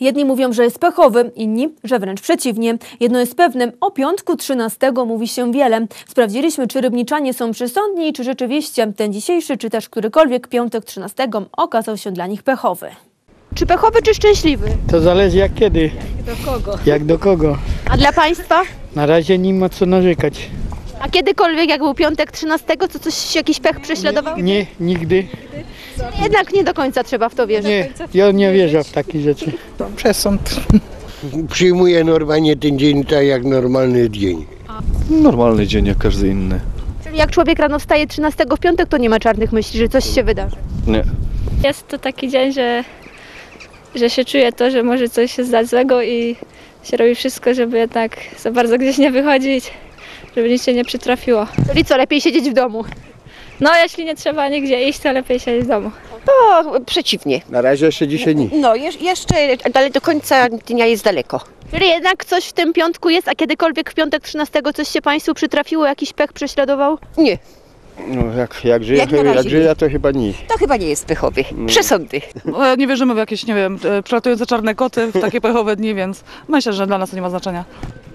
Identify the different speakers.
Speaker 1: Jedni mówią, że jest pechowy, inni, że wręcz przeciwnie. Jedno jest pewne, o piątku 13 mówi się wiele. Sprawdziliśmy, czy rybniczanie są przesądni i czy rzeczywiście ten dzisiejszy, czy też którykolwiek piątek 13 okazał się dla nich pechowy. Czy pechowy, czy szczęśliwy?
Speaker 2: To zależy jak kiedy.
Speaker 1: Jak do kogo?
Speaker 2: Jak do kogo.
Speaker 1: A dla Państwa?
Speaker 2: Na razie nie ma co narzekać.
Speaker 1: A kiedykolwiek, jak był piątek 13, to coś, jakiś pech prześladował?
Speaker 2: Nie, nigdy.
Speaker 1: Jednak nie do końca trzeba w to wierzyć.
Speaker 2: Nie, ja nie wierzę w takie rzeczy.
Speaker 3: Przesąd.
Speaker 4: Przyjmuję normalnie ten dzień tak jak normalny dzień.
Speaker 5: Normalny dzień jak każdy inny.
Speaker 1: Czyli jak człowiek rano wstaje 13 w piątek, to nie ma czarnych myśli, że coś się wydarzy.
Speaker 5: Nie.
Speaker 6: Jest to taki dzień, że się czuje to, że może coś się zdać złego i się robi wszystko, żeby jednak za bardzo gdzieś nie wychodzić, żeby nic się nie przytrafiło.
Speaker 1: Czyli co, lepiej siedzieć w domu?
Speaker 6: No, jeśli nie trzeba nigdzie iść, to lepiej siedzieć w domu.
Speaker 7: O, przeciwnie.
Speaker 4: Na razie jeszcze dzisiaj nie.
Speaker 7: No, jeszcze, ale do końca dnia jest daleko.
Speaker 1: Czyli jednak coś w tym piątku jest, a kiedykolwiek w piątek 13 coś się Państwu przytrafiło, jakiś pech prześladował?
Speaker 7: Nie,
Speaker 4: No jak żyję,
Speaker 7: Jak na razie
Speaker 4: to chyba nie.
Speaker 7: to chyba nie jest pechowy. Przesądy.
Speaker 8: Nie wierzymy w jakieś, nie wiem, przelatujące czarne koty w takie pechowe dni, więc myślę, że dla nas to nie ma znaczenia.